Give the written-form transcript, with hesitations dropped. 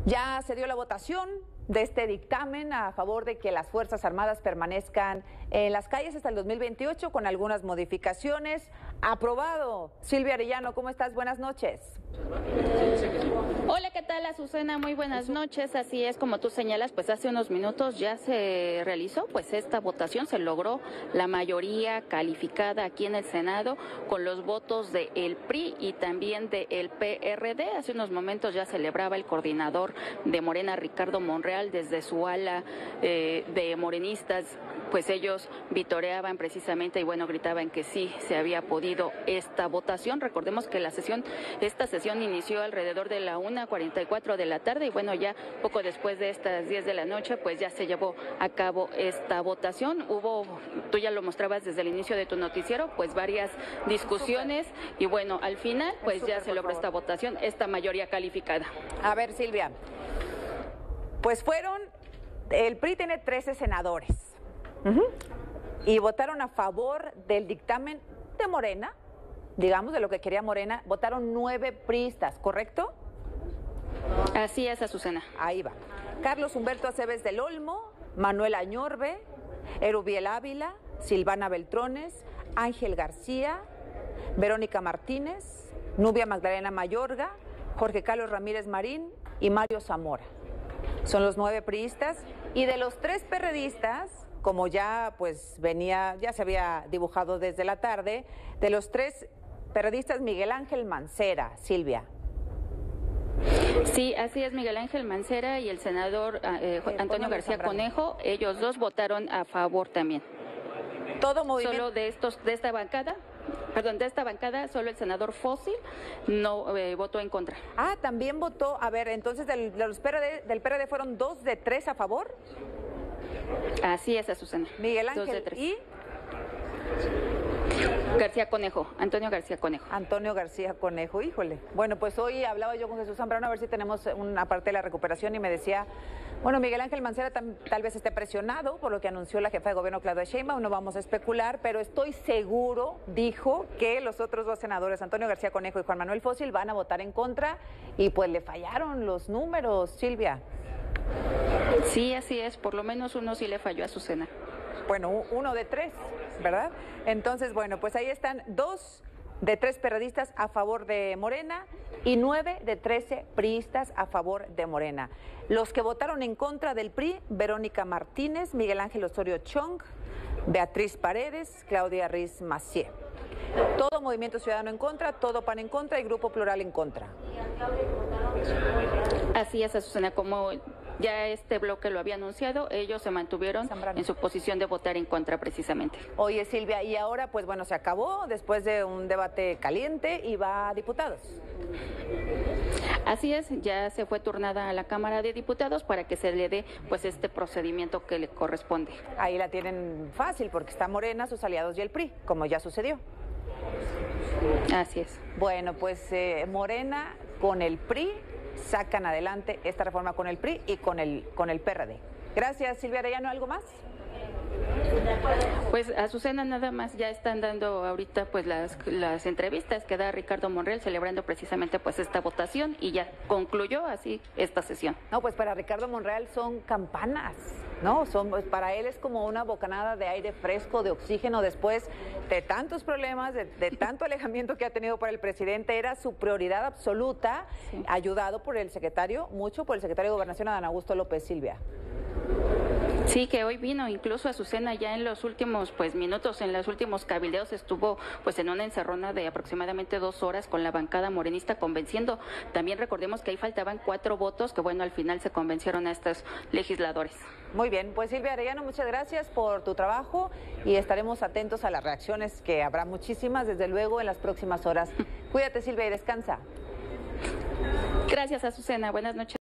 Ya se dio la votación de este dictamen a favor de que las Fuerzas Armadas permanezcan en las calles hasta el 2028 con algunas modificaciones. Aprobado. Silvia Arellano, ¿cómo estás? Buenas noches. Hola, ¿qué tal, Azucena? Muy buenas noches. Así es, como tú señalas, pues hace unos minutos ya se realizó pues esta votación, se logró la mayoría calificada aquí en el Senado con los votos del PRI y también del PRD. Hace unos momentos ya celebraba el coordinador de Morena, Ricardo Monreal, desde su ala de morenistas, pues ellos vitoreaban precisamente y bueno, gritaban que sí se había podido esta votación. Recordemos que esta sesión inició alrededor de la 1:44 de la tarde y bueno, ya poco después de estas 10 de la noche, pues ya se llevó a cabo esta votación. Tú ya lo mostrabas desde el inicio de tu noticiero, pues varias discusiones y bueno, al final pues ya se logró esta votación, esta mayoría calificada. A ver, Silvia, pues el PRI tiene 13 senadores y votaron a favor del dictamen de Morena, digamos, de lo que quería Morena. Votaron 9 priistas, ¿correcto? Así es, Azucena. Ahí va. Carlos Humberto Aceves del Olmo, Manuel Añorbe, Erubiel Ávila, Silvana Beltrones, Ángel García, Verónica Martínez, Nubia Magdalena Mayorga, Jorge Carlos Ramírez Marín y Mario Zamora. Son los 9 priistas y de los 3 perredistas, como ya pues ya se había dibujado desde la tarde, de los 3 perredistas, Miguel Ángel Mancera, Silvia. Sí, así es, Miguel Ángel Mancera y el senador Antonio García Conejo, ellos dos votaron a favor también. Todo movimiento. Solo de esta bancada, solo el senador Fósil no votó en contra. Ah, también votó. A ver, entonces del PRD fueron 2 de 3 a favor. Así es, Azucena. Miguel 2 Ángel de 3. y García Conejo, Antonio García Conejo. Antonio García Conejo, híjole. Bueno, pues hoy hablaba yo con Jesús Zambrano a ver si tenemos una parte de la recuperación y me decía, bueno, Miguel Ángel Mancera tal vez esté presionado por lo que anunció la jefa de gobierno Claudia Sheinbaum, no vamos a especular, pero estoy seguro, dijo, que los otros 2 senadores, Antonio García Conejo y Juan Manuel Fósil, van a votar en contra y pues le fallaron los números, Silvia. Sí, así es, por lo menos uno sí le falló a Azucena. Bueno, 1 de 3, ¿verdad? Entonces, bueno, pues ahí están 2 de 3 perredistas a favor de Morena y 9 de 13 priistas a favor de Morena. Los que votaron en contra del PRI, Verónica Martínez, Miguel Ángel Osorio Chong, Beatriz Paredes, Claudia Riz Massieu. Todo Movimiento Ciudadano en contra, todo PAN en contra y Grupo Plural en contra. Así es, Azucena, como ya este bloque lo había anunciado, ellos se mantuvieron en su posición de votar en contra precisamente. Oye, Silvia, y ahora pues bueno, se acabó después de un debate caliente y va a diputados. Así es, ya se fue turnada a la Cámara de Diputados para que se le dé pues este procedimiento que le corresponde. Ahí la tienen fácil porque está Morena, sus aliados y el PRI, como ya sucedió. Así es. Bueno, pues Morena con el PRI sacan adelante esta reforma con el PRI y con el PRD. Gracias, Silvia Arellano. ¿Algo más? Pues Azucena, nada más, ya están dando ahorita pues las entrevistas que da Ricardo Monreal celebrando precisamente pues esta votación y ya concluyó así esta sesión. No, pues para Ricardo Monreal son campanas, ¿no? Para él es como una bocanada de aire fresco, de oxígeno después de tantos problemas, de tanto alejamiento que ha tenido por el presidente. Era su prioridad absoluta, sí, ayudado por el secretario de Gobernación, Adán Augusto López, Silvia. Sí, que hoy vino incluso Azucena ya en los últimos minutos, en los últimos cabildeos estuvo pues en una encerrona de aproximadamente 2 horas con la bancada morenista convenciendo. También recordemos que ahí faltaban 4 votos que bueno, al final se convencieron a estos legisladores. Muy bien, pues Silvia Arellano, muchas gracias por tu trabajo y estaremos atentos a las reacciones que habrá muchísimas desde luego en las próximas horas. Cuídate, Silvia, y descansa. Gracias, Azucena, buenas noches.